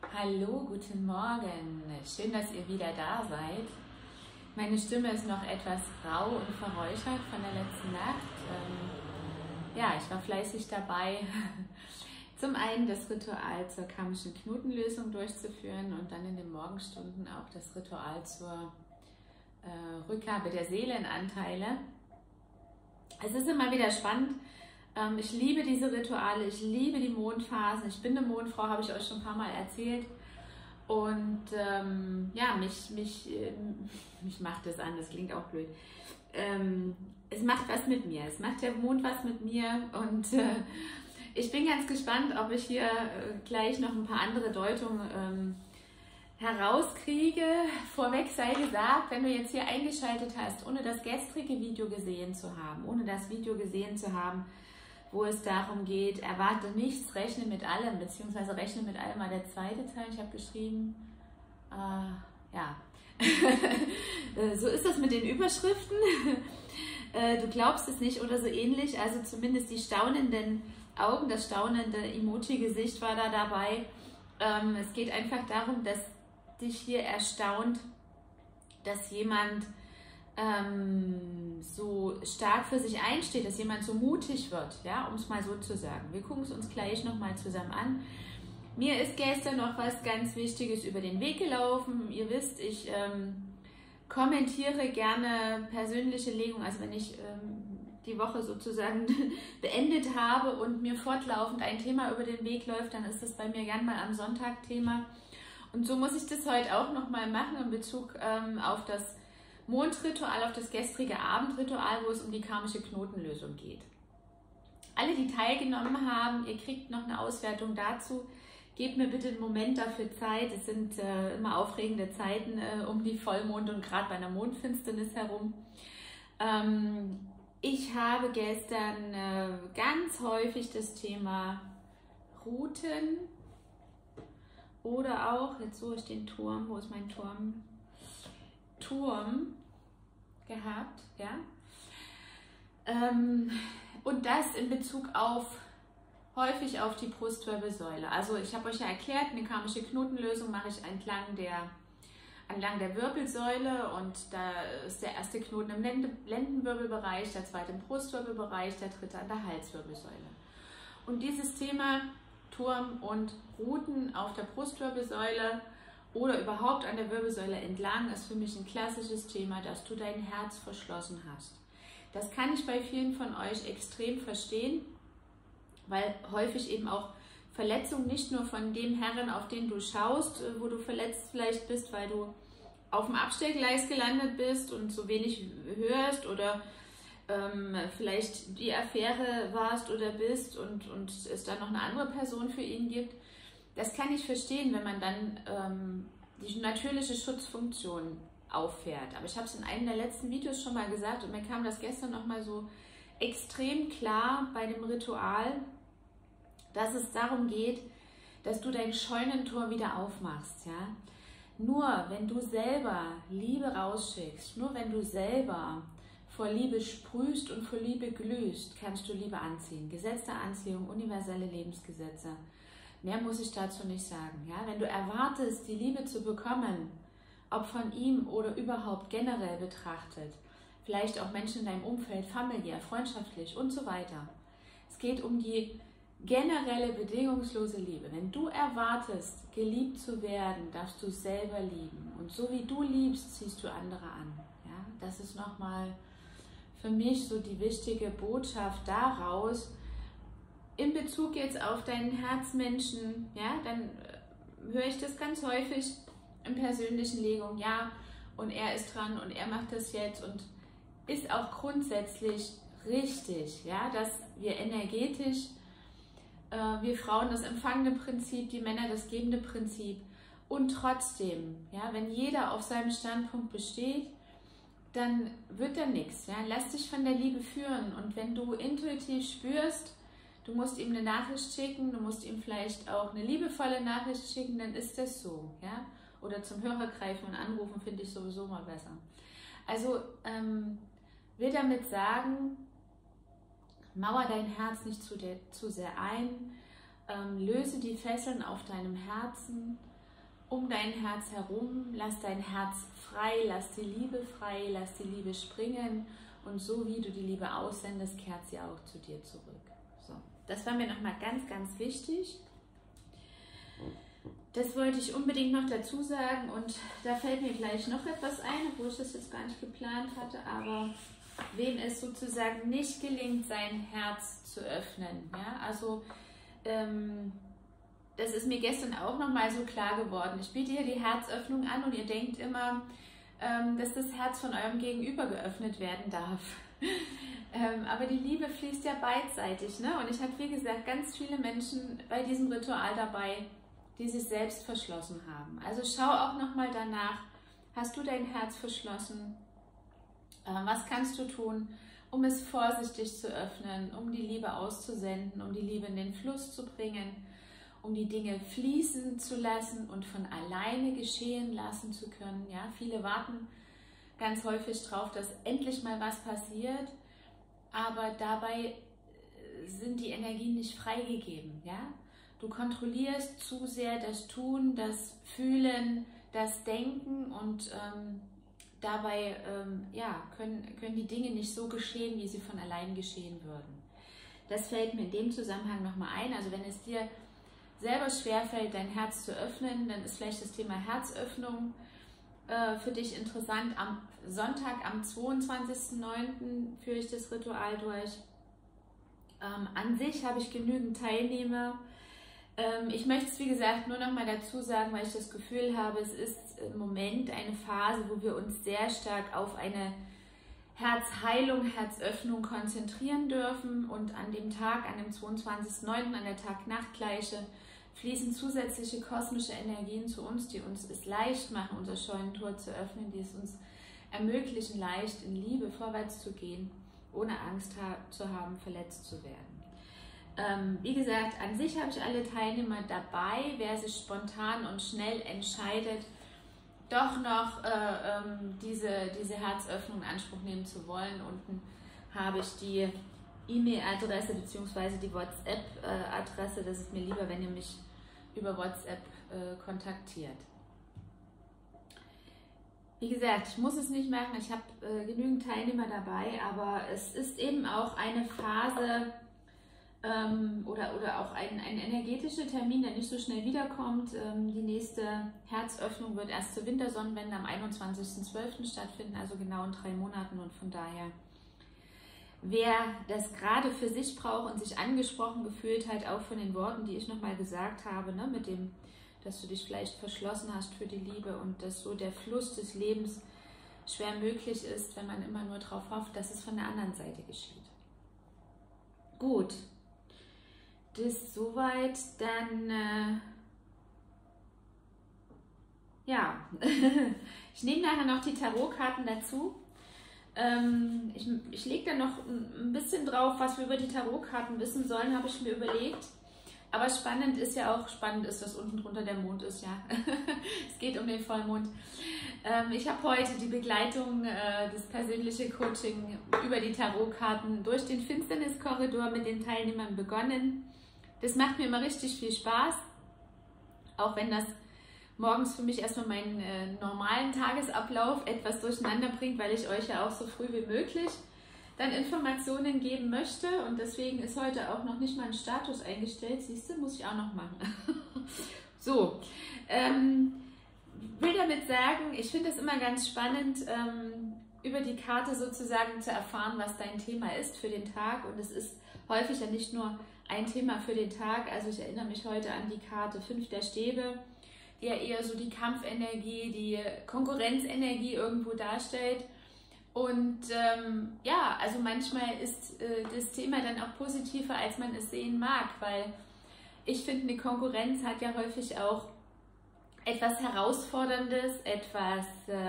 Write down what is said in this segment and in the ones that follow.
Hallo, guten Morgen. Schön, dass ihr wieder da seid. Meine Stimme ist noch etwas rau und verräuchert von der letzten Nacht. Ja, ich war fleißig dabei, zum einen das Ritual zur karmischen Knotenlösung durchzuführen und dann in den Morgenstunden auch das Ritual zur Rückgabe der Seelenanteile. Es ist immer wieder spannend. Ich liebe diese Rituale, ich liebe die Mondphasen. Ich bin eine Mondfrau, habe ich euch schon ein paar Mal erzählt. Und ja, mich macht das an, das klingt auch blöd. Es macht was mit mir, es macht der Mond was mit mir. Und ich bin ganz gespannt, ob ich hier gleich noch ein paar andere Deutungen herauskriege. Vorweg sei gesagt, wenn du jetzt hier eingeschaltet hast, ohne das gestrige Video gesehen zu haben, wo es darum geht, erwarte nichts, rechne mit allem, beziehungsweise rechne mit allem war der zweite Teil. Ich habe geschrieben, ja, so ist das mit den Überschriften. Du glaubst es nicht oder so ähnlich, also zumindest die staunenden Augen, das staunende Emoji-Gesicht war da dabei. Es geht einfach darum, dass dich hier erstaunt, dass jemand so stark für sich einsteht, dass jemand so mutig wird, ja, um es mal so zu sagen. Wir gucken es uns gleich nochmal zusammen an. Mir ist gestern noch was ganz Wichtiges über den Weg gelaufen. Ihr wisst, ich kommentiere gerne persönliche Legungen, also wenn ich die Woche sozusagen beendet habe und mir fortlaufend ein Thema über den Weg läuft, dann ist das bei mir gern mal am Sonntag Thema. Und so muss ich das heute auch nochmal machen in Bezug auf das Mondritual, auf das gestrige Abendritual, wo es um die karmische Knotenlösung geht. Alle, die teilgenommen haben, ihr kriegt noch eine Auswertung dazu. Gebt mir bitte einen Moment dafür Zeit. Es sind immer aufregende Zeiten um die Vollmond und gerade bei einer Mondfinsternis herum. Ich habe gestern ganz häufig das Thema Routen oder auch, jetzt suche ich den Turm, wo ist mein Turm? Turm gehabt, ja. Und das in Bezug häufig auf die Brustwirbelsäule. Also ich habe euch ja erklärt, eine karmische Knotenlösung mache ich entlang der Wirbelsäule und da ist der erste Knoten im Lendenwirbelbereich, der zweite im Brustwirbelbereich, der dritte an der Halswirbelsäule. Und dieses Thema Turm und Ruten auf der Brustwirbelsäule oder überhaupt an der Wirbelsäule entlang ist für mich ein klassisches Thema, dass du dein Herz verschlossen hast. Das kann ich bei vielen von euch extrem verstehen, weil häufig eben auch Verletzungen nicht nur von dem Herren, auf den du schaust, wo du verletzt vielleicht bist, weil du auf dem Abstellgleis gelandet bist und so wenig hörst oder vielleicht die Affäre warst oder bist und es dann noch eine andere Person für ihn gibt. Das kann ich verstehen, wenn man dann die natürliche Schutzfunktion auffährt. Aber ich habe es in einem der letzten Videos schon mal gesagt und mir kam das gestern noch mal so extrem klar bei dem Ritual, dass es darum geht, dass du dein Scheunentor wieder aufmachst. Ja? Nur wenn du selber Liebe rausschickst, nur wenn du selber vor Liebe sprühst und vor Liebe glühst, kannst du Liebe anziehen. Gesetz der Anziehung, universelle Lebensgesetze. Mehr muss ich dazu nicht sagen. Ja? Wenn du erwartest, die Liebe zu bekommen, ob von ihm oder überhaupt generell betrachtet, vielleicht auch Menschen in deinem Umfeld, familiär, freundschaftlich und so weiter. Es geht um die generelle bedingungslose Liebe. Wenn du erwartest, geliebt zu werden, darfst du selber lieben. Und so wie du liebst, ziehst du andere an. Ja? Das ist nochmal für mich so die wichtige Botschaft daraus, in Bezug jetzt auf deinen Herzmenschen, ja, dann höre ich das ganz häufig in persönlichen Legungen, ja, und er ist dran und er macht das jetzt und ist auch grundsätzlich richtig, ja, dass wir energetisch, wir Frauen das empfangende Prinzip, die Männer das gebende Prinzip und trotzdem, ja, wenn jeder auf seinem Standpunkt besteht, dann wird da nichts, ja, lass dich von der Liebe führen und wenn du intuitiv spürst, du musst ihm eine Nachricht schicken, du musst ihm vielleicht auch eine liebevolle Nachricht schicken, dann ist das so, ja. Oder zum Hörer greifen und anrufen finde ich sowieso mal besser. Also will damit sagen, mauer dein Herz nicht zu sehr ein, löse die Fesseln auf deinem Herzen um dein Herz herum, lass dein Herz frei, lass die Liebe frei, lass die Liebe springen und so wie du die Liebe aussendest, kehrt sie auch zu dir zurück. So, das war mir nochmal ganz, ganz wichtig. Das wollte ich unbedingt noch dazu sagen und da fällt mir gleich noch etwas ein, obwohl ich das jetzt gar nicht geplant hatte, aber wem es sozusagen nicht gelingt, sein Herz zu öffnen, ja, also das ist mir gestern auch nochmal so klar geworden. Ich biete hier die Herzöffnung an und ihr denkt immer, dass das Herz von eurem Gegenüber geöffnet werden darf. Aber die Liebe fließt ja beidseitig, ne? Und ich hatte, wie gesagt, ganz viele Menschen bei diesem Ritual dabei, die sich selbst verschlossen haben. Also schau auch nochmal danach, hast du dein Herz verschlossen? Was kannst du tun, um es vorsichtig zu öffnen, um die Liebe auszusenden, um die Liebe in den Fluss zu bringen, um die Dinge fließen zu lassen und von alleine geschehen lassen zu können. Ja, viele warten ganz häufig darauf, dass endlich mal was passiert, aber dabei sind die Energien nicht freigegeben. Ja? Du kontrollierst zu sehr das Tun, das Fühlen, das Denken und dabei ja, können die Dinge nicht so geschehen, wie sie von allein geschehen würden. Das fällt mir in dem Zusammenhang nochmal ein. Also wenn es dir selber schwerfällt, dein Herz zu öffnen, dann ist vielleicht das Thema Herzöffnung für dich interessant. Am Sonntag, am 22.09. führe ich das Ritual durch. An sich habe ich genügend Teilnehmer. Ich möchte es, wie gesagt, nur noch mal dazu sagen, weil ich das Gefühl habe, es ist im Moment eine Phase, wo wir uns sehr stark auf eine Herzheilung, Herzöffnung konzentrieren dürfen. Und an dem Tag, an dem 22.09., an der Tag-Nacht-Gleiche, fließen zusätzliche kosmische Energien zu uns, die uns es leicht machen, unser Scheunentor zu öffnen, die es uns ermöglichen, leicht in Liebe vorwärts zu gehen, ohne Angst zu haben, verletzt zu werden. Wie gesagt, an sich habe ich alle Teilnehmer dabei. Wer sich spontan und schnell entscheidet, doch noch diese Herzöffnung in Anspruch nehmen zu wollen, unten habe ich die E-Mail-Adresse bzw. die WhatsApp-Adresse. Das ist mir lieber, wenn ihr mich über WhatsApp kontaktiert. Wie gesagt, ich muss es nicht machen, ich habe genügend Teilnehmer dabei, aber es ist eben auch eine Phase oder auch ein energetischer Termin, der nicht so schnell wiederkommt. Die nächste Herzöffnung wird erst zur Wintersonnenwende am 21.12. stattfinden, also genau in 3 Monaten, und von daher, wer das gerade für sich braucht und sich angesprochen gefühlt hat, auch von den Worten, die ich nochmal gesagt habe, ne, mit dem, dass du dich vielleicht verschlossen hast für die Liebe und dass so der Fluss des Lebens schwer möglich ist, wenn man immer nur darauf hofft, dass es von der anderen Seite geschieht. Gut, das soweit, dann ja, ich nehme nachher noch die Tarotkarten dazu. Ich lege da noch ein bisschen drauf, was wir über die Tarotkarten wissen sollen, habe ich mir überlegt. Aber spannend ist, dass unten drunter der Mond ist, ja. Es geht um den Vollmond. Ich habe heute die Begleitung, das persönliche Coaching über die Tarotkarten durch den Finsterniskorridor mit den Teilnehmern begonnen. Das macht mir immer richtig viel Spaß, auch wenn das morgens für mich erstmal meinen normalen Tagesablauf etwas durcheinander bringt, weil ich euch ja auch so früh wie möglich dann Informationen geben möchte, und deswegen ist heute auch noch nicht mal ein Status eingestellt. Siehst du, muss ich auch noch machen. So, will damit sagen, ich finde es immer ganz spannend, über die Karte sozusagen zu erfahren, was dein Thema ist für den Tag, und es ist häufig ja nicht nur ein Thema für den Tag. Also ich erinnere mich heute an die Karte 5 der Stäbe, die ja eher so die Kampfenergie, die Konkurrenzenergie irgendwo darstellt. Und ja, also manchmal ist das Thema dann auch positiver, als man es sehen mag, weil ich finde, eine Konkurrenz hat ja häufig auch etwas Herausforderndes, etwas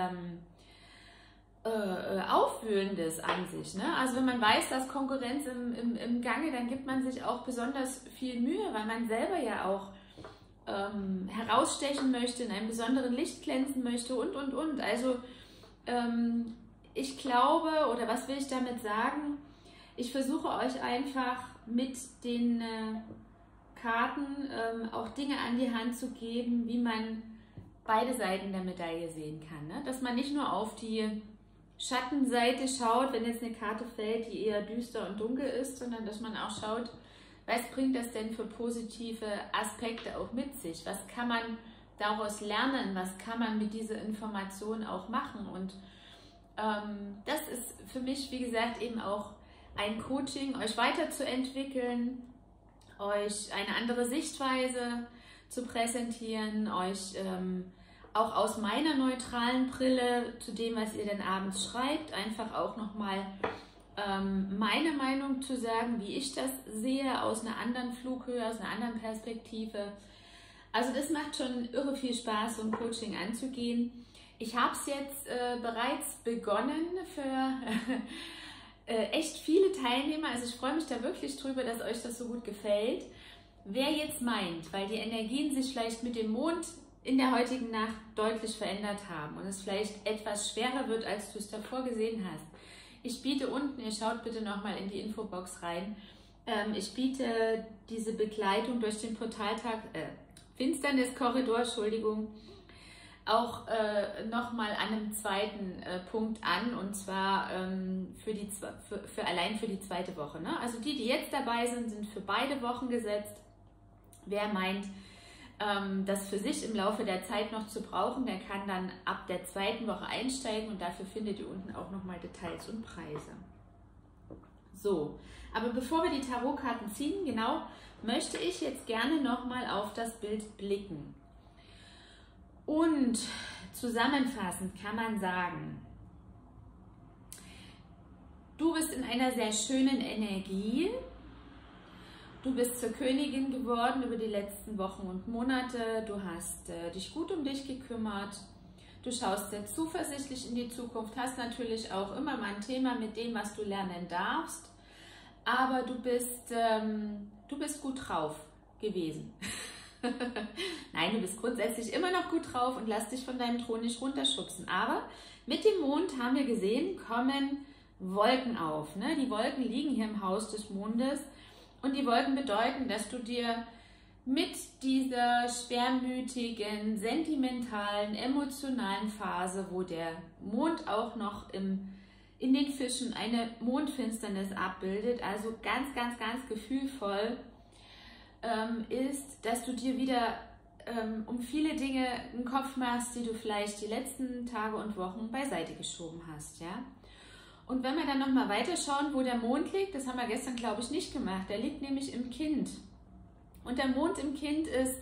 Aufwühlendes an sich. Ne? Also wenn man weiß, dass Konkurrenz im Gange, dann gibt man sich auch besonders viel Mühe, weil man selber ja auch herausstechen möchte, in einem besonderen Licht glänzen möchte und. Also ich glaube, oder was will ich damit sagen? Ich versuche euch einfach mit den Karten auch Dinge an die Hand zu geben, wie man beide Seiten der Medaille sehen kann. Ne? Dass man nicht nur auf die Schattenseite schaut, wenn jetzt eine Karte fällt, die eher düster und dunkel ist, sondern dass man auch schaut, was bringt das denn für positive Aspekte auch mit sich? Was kann man daraus lernen? Was kann man mit dieser Information auch machen? Und das ist für mich, wie gesagt, eben auch ein Coaching, euch weiterzuentwickeln, euch eine andere Sichtweise zu präsentieren, euch auch aus meiner neutralen Brille zu dem, was ihr denn abends schreibt, einfach auch nochmal meine Meinung zu sagen, wie ich das sehe, aus einer anderen Flughöhe, aus einer anderen Perspektive. Also das macht schon irre viel Spaß, so ein Coaching anzugehen. Ich habe es jetzt bereits begonnen für echt viele Teilnehmer. Also ich freue mich da wirklich drüber, dass euch das so gut gefällt. Wer jetzt meint, weil die Energien sich vielleicht mit dem Mond in der heutigen Nacht deutlich verändert haben und es vielleicht etwas schwerer wird, als du es davor gesehen hast. Ich biete unten, ihr schaut bitte nochmal in die Infobox rein, ich biete diese Begleitung durch den Portaltag, Finsterniskorridor, Entschuldigung, auch nochmal an einem zweiten Punkt an, und zwar allein für die zweite Woche. Ne? Also die jetzt dabei sind, sind für beide Wochen gesetzt. Wer meint, das für sich im Laufe der Zeit noch zu brauchen, der kann dann ab der zweiten Woche einsteigen, und dafür findet ihr unten auch nochmal Details und Preise. So, aber bevor wir die Tarotkarten ziehen, genau, möchte ich jetzt gerne nochmal auf das Bild blicken. Und zusammenfassend kann man sagen, du bist in einer sehr schönen Energie. Du bist zur Königin geworden über die letzten Wochen und Monate. Du hast dich gut um dich gekümmert. Du schaust sehr zuversichtlich in die Zukunft. Hast natürlich auch immer mal ein Thema mit dem, was du lernen darfst. Aber du bist gut drauf gewesen. Nein, du bist grundsätzlich immer noch gut drauf und lass dich von deinem Thron nicht runterschubsen. Aber mit dem Mond, haben wir gesehen, kommen Wolken auf. Ne? Die Wolken liegen hier im Haus des Mondes. Und die Wolken bedeuten, dass du dir mit dieser schwermütigen, sentimentalen, emotionalen Phase, wo der Mond auch noch in den Fischen eine Mondfinsternis abbildet, also ganz, ganz, ganz gefühlvoll ist, dass du dir wieder um viele Dinge einen Kopf machst, die du vielleicht die letzten Tage und Wochen beiseite geschoben hast. Ja? Und wenn wir dann nochmal weiterschauen, wo der Mond liegt, das haben wir gestern, glaube ich, nicht gemacht. Der liegt nämlich im Kind. Und der Mond im Kind ist,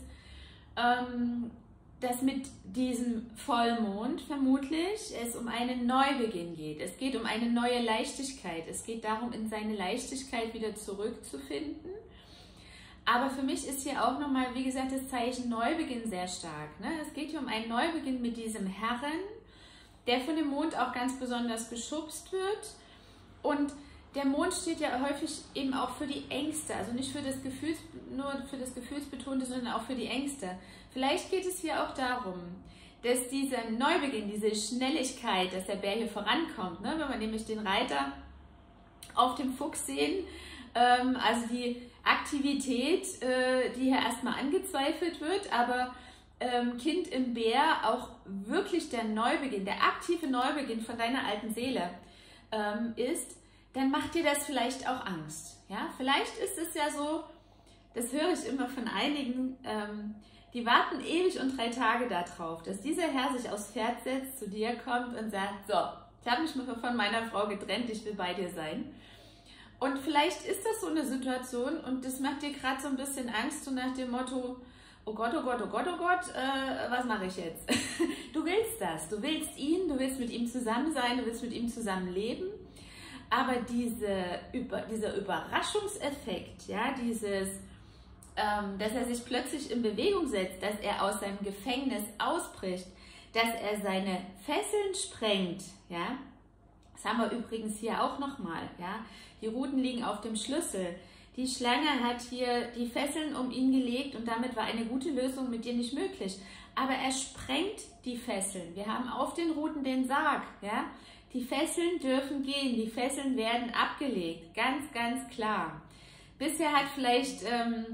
dass mit diesem Vollmond vermutlich es um einen Neubeginn geht. Es geht um eine neue Leichtigkeit. Es geht darum, in seine Leichtigkeit wieder zurückzufinden. Aber für mich ist hier auch nochmal, wie gesagt, das Zeichen Neubeginn sehr stark. Ne? Es geht hier um einen Neubeginn mit diesem Herren, der von dem Mond auch ganz besonders geschubst wird. Und der Mond steht ja häufig eben auch für die Ängste, also nicht für das nur für das Gefühlsbetonte, sondern auch für die Ängste. Vielleicht geht es hier auch darum, dass dieser Neubeginn, diese Schnelligkeit, dass der Bär hier vorankommt, ne? Wenn wir nämlich den Reiter auf dem Fuchs sehen, also die Aktivität, die hier erstmal angezweifelt wird, aber Kind im Bär auch wirklich der Neubeginn, der aktive Neubeginn von deiner alten Seele ist, dann macht dir das vielleicht auch Angst. Ja? Vielleicht ist es ja so, das höre ich immer von einigen, die warten ewig und 3 Tage darauf, dass dieser Herr sich aufs Pferd setzt, zu dir kommt und sagt, so, ich habe mich mal von meiner Frau getrennt, ich will bei dir sein. Und vielleicht ist das so eine Situation und das macht dir gerade so ein bisschen Angst, so nach dem Motto, oh Gott, oh Gott, oh Gott, oh Gott, was mache ich jetzt? Du willst das, du willst ihn, du willst mit ihm zusammen sein, du willst mit ihm zusammen leben, aber dieser Überraschungseffekt, ja, dass er sich plötzlich in Bewegung setzt, dass er aus seinem Gefängnis ausbricht, dass er seine Fesseln sprengt, ja, das haben wir übrigens hier auch nochmal, ja, die Ruten liegen auf dem Schlüssel. Die Schlange hat hier die Fesseln um ihn gelegt und damit war eine gute Lösung mit dir nicht möglich. Aber er sprengt die Fesseln. Wir haben auf den Ruten den Sarg. Ja? Die Fesseln dürfen gehen, die Fesseln werden abgelegt. Ganz, ganz klar. Bisher hat vielleicht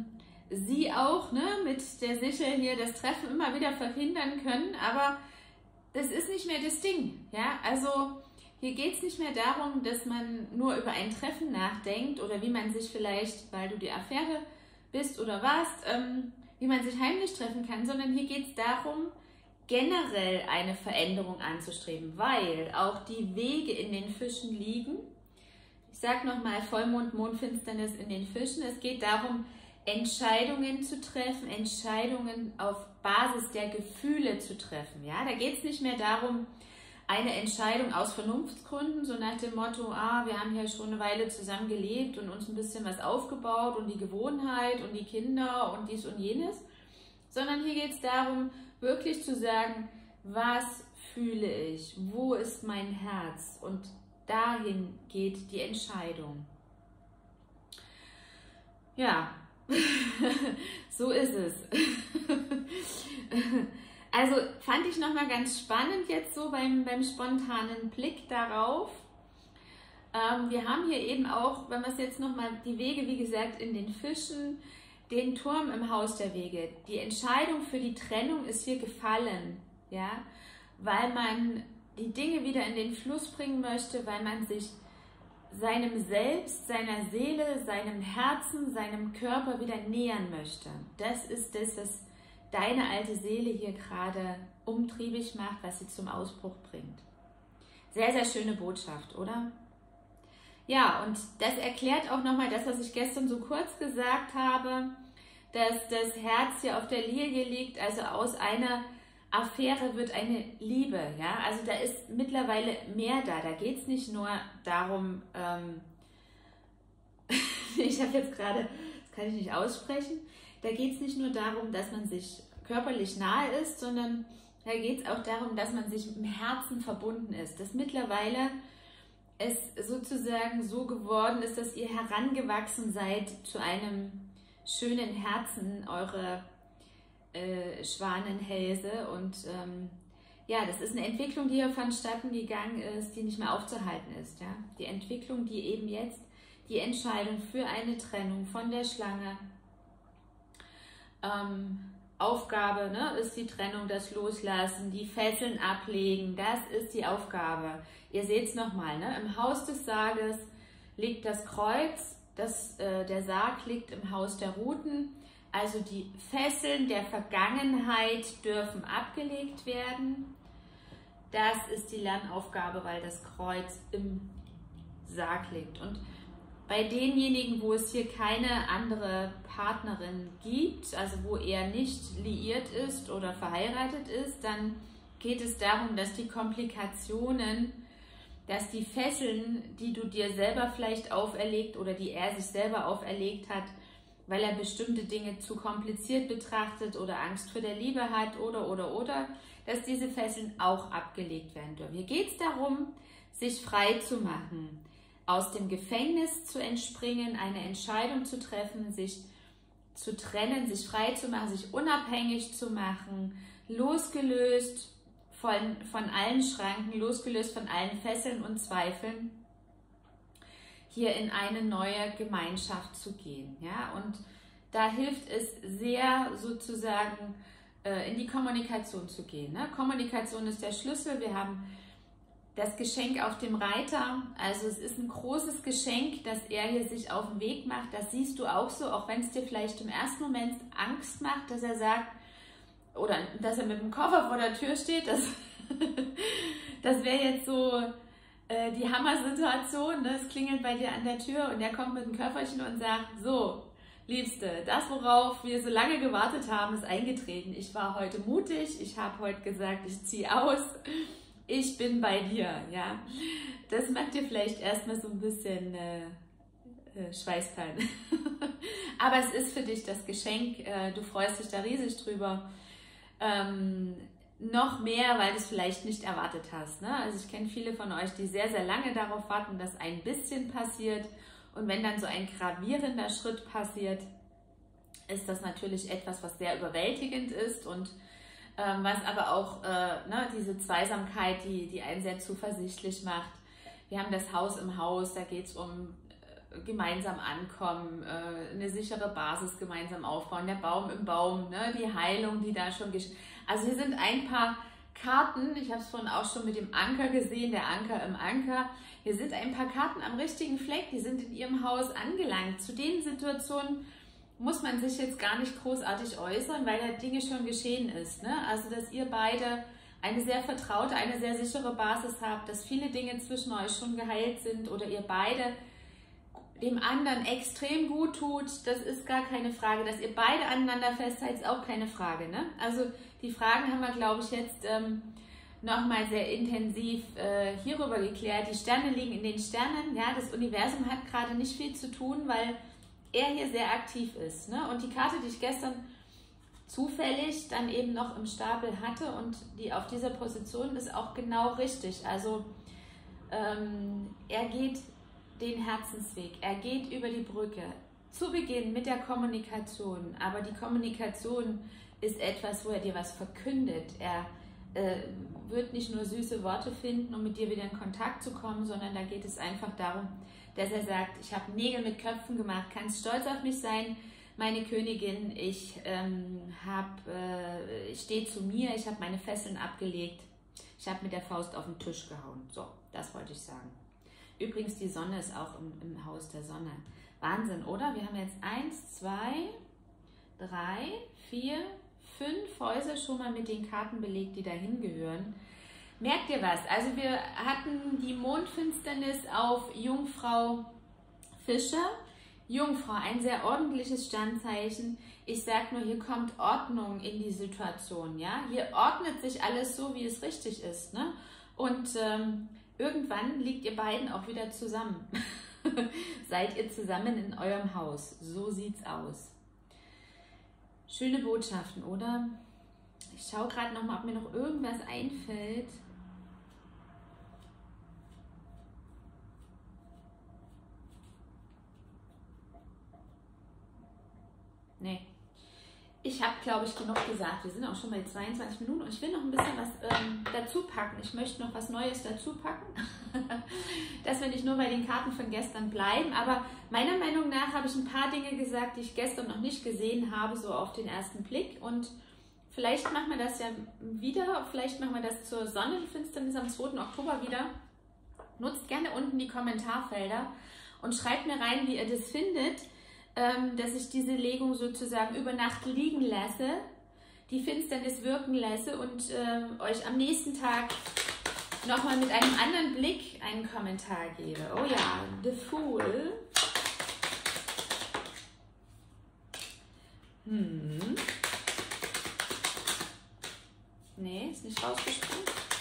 sie auch, ne, mit der Sichel hier das Treffen immer wieder verhindern können, aber das ist nicht mehr das Ding. Ja? Also hier geht es nicht mehr darum, dass man nur über ein Treffen nachdenkt oder wie man sich vielleicht, weil du die Affäre bist oder warst, wie man sich heimlich treffen kann, sondern hier geht es darum, generell eine Veränderung anzustreben, weil auch die Wege in den Fischen liegen. Ich sage nochmal Vollmond, Mondfinsternis in den Fischen. Es geht darum, Entscheidungen zu treffen, Entscheidungen auf Basis der Gefühle zu treffen. Ja? Da geht es nicht mehr darum, eine Entscheidung aus Vernunftsgründen, so nach dem Motto, wir haben ja schon eine Weile zusammen gelebt und uns ein bisschen was aufgebaut und die Gewohnheit und die Kinder und dies und jenes, sondern hier geht es darum, wirklich zu sagen, was fühle ich, wo ist mein Herz, und dahin geht die Entscheidung. Ja, so ist es. Also fand ich nochmal ganz spannend jetzt so beim spontanen Blick darauf. Wir haben hier eben auch, wenn wir es jetzt nochmal, die Wege, wie gesagt, in den Fischen, den Turm im Haus der Wege. Die Entscheidung für die Trennung ist hier gefallen, ja, weil man die Dinge wieder in den Fluss bringen möchte, weil man sich seinem Selbst, seiner Seele, seinem Herzen, seinem Körper wieder nähern möchte. Das ist das, was deine alte Seele hier gerade umtriebig macht, was sie zum Ausbruch bringt. Sehr, sehr schöne Botschaft, oder? Ja, und das erklärt auch nochmal das, was ich gestern so kurz gesagt habe, dass das Herz hier auf der Lilie liegt, also aus einer Affäre wird eine Liebe, ja, also da ist mittlerweile mehr da, da geht es nicht nur darum, ich habe jetzt gerade, das kann ich nicht aussprechen, da geht es nicht nur darum, dass man sich körperlich nahe ist, sondern da geht es auch darum, dass man sich im Herzen verbunden ist, dass mittlerweile es sozusagen so geworden ist, dass ihr herangewachsen seid zu einem schönen Herzen, eure Schwanenhälse, und ja, das ist eine Entwicklung, die hier vonstatten gegangen ist, die nicht mehr aufzuhalten ist. Ja? Die Entwicklung, die eben jetzt die Entscheidung für eine Trennung von der Schlange, Aufgabe, ne, ist die Trennung, das Loslassen, die Fesseln ablegen, das ist die Aufgabe. Ihr seht es nochmal, ne? Im Haus des Sarges liegt das Kreuz, der Sarg liegt im Haus der Ruten. Also die Fesseln der Vergangenheit dürfen abgelegt werden. Das ist die Lernaufgabe, weil das Kreuz im Sarg liegt. Und bei denjenigen, wo es hier keine andere Partnerin gibt, also wo er nicht liiert ist oder verheiratet ist, dann geht es darum, dass die Komplikationen, dass die Fesseln, die du dir selber vielleicht auferlegt oder die er sich selber auferlegt hat, weil er bestimmte Dinge zu kompliziert betrachtet oder Angst vor der Liebe hat oder, dass diese Fesseln auch abgelegt werden dürfen. Hier geht es darum, sich frei zu machen, aus dem Gefängnis zu entspringen, eine Entscheidung zu treffen, sich zu trennen, sich frei zu machen, sich unabhängig zu machen, losgelöst von allen Schranken, losgelöst von allen Fesseln und Zweifeln, hier in eine neue Gemeinschaft zu gehen. Ja? Und da hilft es sehr, sozusagen in die Kommunikation zu gehen. Ne? Kommunikation ist der Schlüssel. Wir haben das Geschenk auf dem Reiter. Also es ist ein großes Geschenk, dass er hier sich auf den Weg macht. Das siehst du auch so, auch wenn es dir vielleicht im ersten Moment Angst macht, dass er sagt, oder dass er mit dem Koffer vor der Tür steht. Das wäre jetzt so die Hammer-Situation, ne? Es klingelt bei dir an der Tür und er kommt mit einem Köfferchen und sagt, so, Liebste, das, worauf wir so lange gewartet haben, ist eingetreten. Ich war heute mutig, ich habe heute gesagt, ich ziehe aus, ich bin bei dir. Ja? Das macht dir vielleicht erstmal so ein bisschen Schweißperlen. Aber es ist für dich das Geschenk, du freust dich da riesig drüber. Noch mehr, weil du es vielleicht nicht erwartet hast. Ne? Also ich kenne viele von euch, die sehr, sehr lange darauf warten, dass ein bisschen passiert. Und wenn dann so ein gravierender Schritt passiert, ist das natürlich etwas, was sehr überwältigend ist und was aber auch ne, diese Zweisamkeit, die einen sehr zuversichtlich macht. Wir haben das Haus im Haus, da geht es um gemeinsam ankommen, eine sichere Basis gemeinsam aufbauen, der Baum im Baum, ne, die Heilung, die da schon geschieht. Also hier sind ein paar Karten, ich habe es vorhin auch schon mit dem Anker gesehen, der Anker im Anker. Hier sind ein paar Karten am richtigen Fleck, die sind in Ihrem Haus angelangt. Zu den Situationen muss man sich jetzt gar nicht großartig äußern, weil da Dinge schon geschehen ist. Ne? Also, dass ihr beide eine sehr vertraute, eine sehr sichere Basis habt, dass viele Dinge zwischen euch schon geheilt sind oder ihr beide dem anderen extrem gut tut, das ist gar keine Frage. Dass ihr beide aneinander fest seid, ist auch keine Frage. Ne? Also die Fragen haben wir, glaube ich, jetzt nochmal sehr intensiv hierüber geklärt. Die Sterne liegen in den Sternen. Ja, das Universum hat gerade nicht viel zu tun, weil er hier sehr aktiv ist. Ne? Und die Karte, die ich gestern zufällig dann eben noch im Stapel hatte und die auf dieser Position ist auch genau richtig. Also er geht den Herzensweg, er geht über die Brücke. Zu Beginn mit der Kommunikation, aber die Kommunikation ist etwas, wo er dir was verkündet. Er wird nicht nur süße Worte finden, um mit dir wieder in Kontakt zu kommen, sondern da geht es einfach darum, dass er sagt, ich habe Nägel mit Köpfen gemacht, kannst stolz auf mich sein, meine Königin, ich stehe zu mir, ich habe meine Fesseln abgelegt, ich habe mit der Faust auf den Tisch gehauen. So, das wollte ich sagen. Übrigens, die Sonne ist auch im Haus der Sonne. Wahnsinn, oder? Wir haben jetzt 1, 2, 3, 4, 5 Häuser schon mal mit den Karten belegt, die dahin gehören. Merkt ihr was? Also wir hatten die Mondfinsternis auf Jungfrau Fischer. Jungfrau, ein sehr ordentliches Sternzeichen. Ich sage nur, hier kommt Ordnung in die Situation. Ja? Hier ordnet sich alles so, wie es richtig ist. Ne? Und irgendwann liegt ihr beiden auch wieder zusammen. Seid ihr zusammen in eurem Haus. So sieht's aus. Schöne Botschaften, oder? Ich schaue gerade noch mal, ob mir noch irgendwas einfällt. Nee. Ich habe, glaube ich, genug gesagt. Wir sind auch schon bei 22 Minuten und ich will noch ein bisschen was dazu packen. Ich möchte noch was Neues dazu packen, dass wir nicht nur bei den Karten von gestern bleiben. Aber meiner Meinung nach habe ich ein paar Dinge gesagt, die ich gestern noch nicht gesehen habe, so auf den ersten Blick. Und vielleicht machen wir das ja wieder, vielleicht machen wir das zur Sonnenfinsternis am 2. Oktober wieder. Nutzt gerne unten die Kommentarfelder und schreibt mir rein, wie ihr das findet, dass ich diese Legung sozusagen über Nacht liegen lasse, die Finsternis wirken lasse und euch am nächsten Tag nochmal mit einem anderen Blick einen Kommentar gebe. Oh ja, The Fool. Nee, ist nicht rausgesprungen.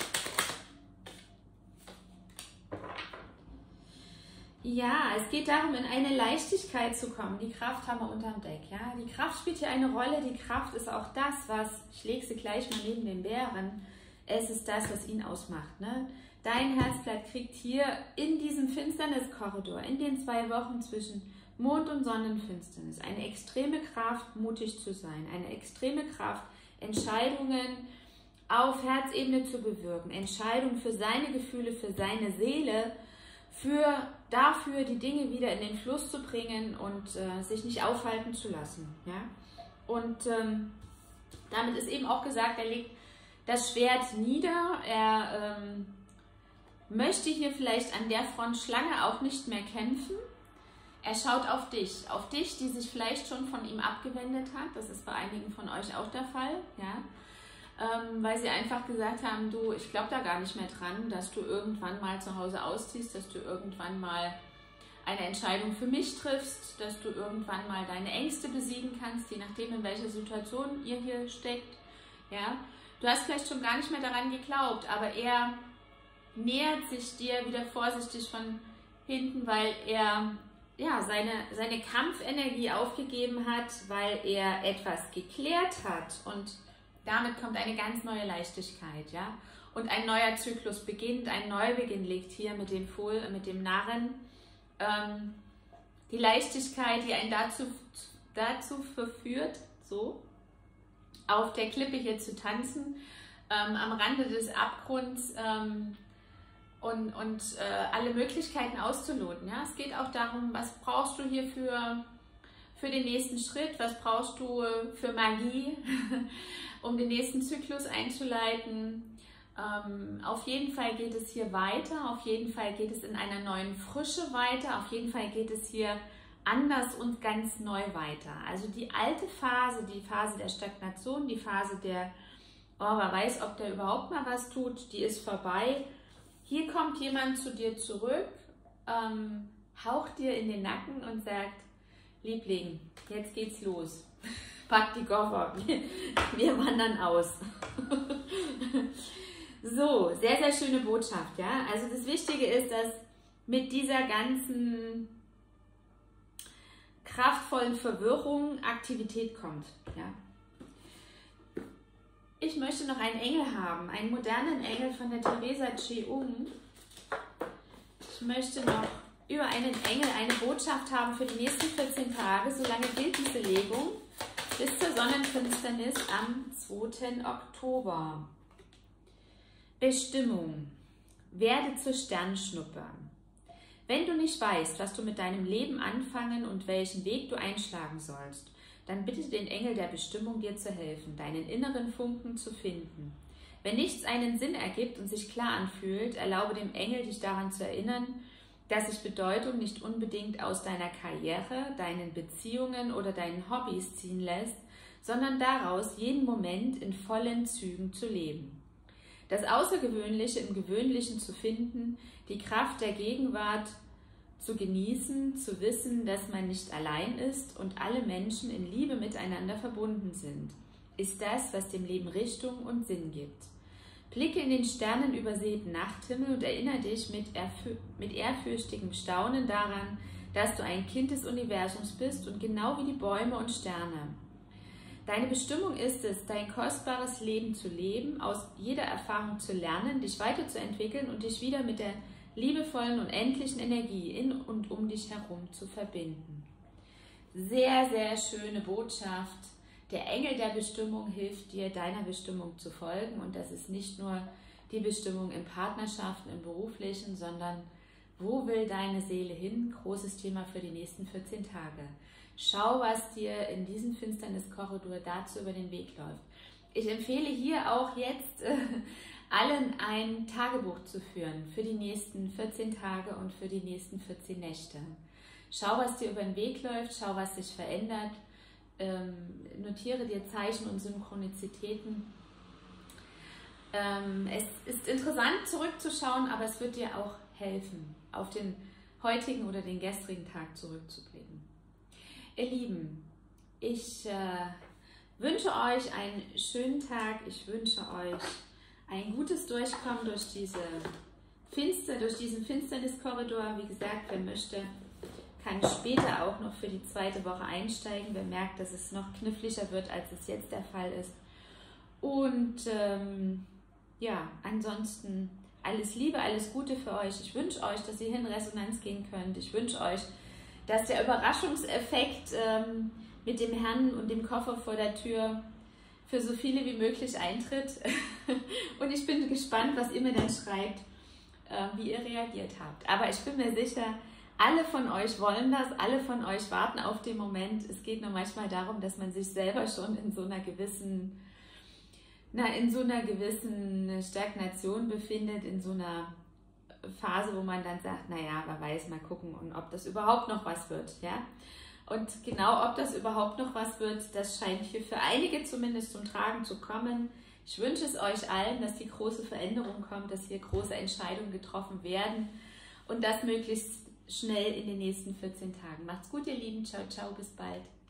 Ja, es geht darum, in eine Leichtigkeit zu kommen. Die Kraft haben wir unterm Deck. Ja? Die Kraft spielt hier eine Rolle. Die Kraft ist auch das, was, ich lege sie gleich mal neben den Bären, es ist das, was ihn ausmacht. Ne? Dein Herzblatt kriegt hier in diesem Finsterniskorridor, in den 2 Wochen zwischen Mond- und Sonnenfinsternis, eine extreme Kraft, mutig zu sein. Eine extreme Kraft, Entscheidungen auf Herzebene zu bewirken. Entscheidungen für seine Gefühle, für seine Seele, dafür die Dinge wieder in den Fluss zu bringen und sich nicht aufhalten zu lassen. Ja? Und damit ist eben auch gesagt, er legt das Schwert nieder, er möchte hier vielleicht an der Front Schlange auch nicht mehr kämpfen. Er schaut auf dich, die sich vielleicht schon von ihm abgewendet hat, das ist bei einigen von euch auch der Fall, ja? Weil sie einfach gesagt haben, du, ich glaube da gar nicht mehr dran, dass du irgendwann mal zu Hause ausziehst, dass du irgendwann mal eine Entscheidung für mich triffst, dass du irgendwann mal deine Ängste besiegen kannst, je nachdem, in welcher Situation ihr hier steckt. Ja? Du hast vielleicht schon gar nicht mehr daran geglaubt, aber er nähert sich dir wieder vorsichtig von hinten, weil er ja, seine Kampfenergie aufgegeben hat, weil er etwas geklärt hat und damit kommt eine ganz neue Leichtigkeit, ja. Und ein neuer Zyklus beginnt, ein Neubeginn liegt hier mit dem Fool, mit dem Narren. Die Leichtigkeit, die einen dazu verführt, so auf der Klippe hier zu tanzen, am Rande des Abgrunds. und alle Möglichkeiten auszuloten. Ja? Es geht auch darum, was brauchst du hier für den nächsten Schritt, was brauchst du für Magie, um den nächsten Zyklus einzuleiten. Auf jeden Fall geht es hier weiter, auf jeden Fall geht es in einer neuen Frische weiter, auf jeden Fall geht es hier anders und ganz neu weiter. Also die alte Phase, die Phase der Stagnation, die Phase der, oh, wer weiß, ob der überhaupt mal was tut, die ist vorbei. Hier kommt jemand zu dir zurück, haucht dir in den Nacken und sagt, Liebling, jetzt geht's los. Pack die Koffer, wir wandern aus. So, sehr, sehr schöne Botschaft, ja. Also das Wichtige ist, dass mit dieser ganzen kraftvollen Verwirrung Aktivität kommt, ja. Ich möchte noch einen Engel haben, einen modernen Engel von der Theresa Cheung. Ich möchte noch über einen Engel eine Botschaft haben für die nächsten 14 Tage, solange gilt diese Legung, bis zur Sonnenfinsternis am 2. Oktober. Bestimmung. Werde zur Sternschnuppe. Wenn du nicht weißt, was du mit deinem Leben anfangen und welchen Weg du einschlagen sollst, dann bitte den Engel der Bestimmung, dir zu helfen, deinen inneren Funken zu finden. Wenn nichts einen Sinn ergibt und sich klar anfühlt, erlaube dem Engel, dich daran zu erinnern, dass sich Bedeutung nicht unbedingt aus deiner Karriere, deinen Beziehungen oder deinen Hobbys ziehen lässt, sondern daraus, jeden Moment in vollen Zügen zu leben. Das Außergewöhnliche im Gewöhnlichen zu finden, die Kraft der Gegenwart zu genießen, zu wissen, dass man nicht allein ist und alle Menschen in Liebe miteinander verbunden sind, ist das, was dem Leben Richtung und Sinn gibt. Blicke in den sternenübersäten Nachthimmel und erinnere dich mit ehrfürchtigem Staunen daran, dass du ein Kind des Universums bist und genau wie die Bäume und Sterne. Deine Bestimmung ist es, dein kostbares Leben zu leben, aus jeder Erfahrung zu lernen, dich weiterzuentwickeln und dich wieder mit der liebevollen und endlichen Energie in und um dich herum zu verbinden. Sehr, sehr schöne Botschaft. Der Engel der Bestimmung hilft dir, deiner Bestimmung zu folgen. Und das ist nicht nur die Bestimmung in Partnerschaften, im Beruflichen, sondern wo will deine Seele hin? Großes Thema für die nächsten 14 Tage. Schau, was dir in diesem Finsterniskorridor dazu über den Weg läuft. Ich empfehle hier auch jetzt allen ein Tagebuch zu führen für die nächsten 14 Tage und für die nächsten 14 Nächte. Schau, was dir über den Weg läuft, schau, was sich verändert. Notiere dir Zeichen und Synchronizitäten. Es ist interessant zurückzuschauen, aber es wird dir auch helfen, auf den heutigen oder den gestrigen Tag zurückzublicken. Ihr Lieben, ich wünsche euch einen schönen Tag, ich wünsche euch ein gutes Durchkommen durch diesen Finsterniskorridor. Wie gesagt, wer möchte, kann später auch noch für die zweite Woche einsteigen. Wer merkt, dass es noch kniffliger wird, als es jetzt der Fall ist. Und ja, ansonsten alles Liebe, alles Gute für euch. Ich wünsche euch, dass ihr in Resonanz gehen könnt. Ich wünsche euch, dass der Überraschungseffekt mit dem Herrn und dem Koffer vor der Tür für so viele wie möglich eintritt. Und ich bin gespannt, was ihr mir dann schreibt, wie ihr reagiert habt. Aber ich bin mir sicher, alle von euch wollen das, alle von euch warten auf den Moment. Es geht nur manchmal darum, dass man sich selber schon in so einer gewissen, Stagnation befindet, in so einer Phase, wo man dann sagt, naja, wer weiß, mal gucken, und ob das überhaupt noch was wird, ja. Und genau, ob das überhaupt noch was wird, das scheint hier für einige zumindest zum Tragen zu kommen. Ich wünsche es euch allen, dass die große Veränderung kommt, dass hier große Entscheidungen getroffen werden und das möglichst schnell in den nächsten 14 Tagen. Macht's gut, ihr Lieben. Ciao, ciao, bis bald.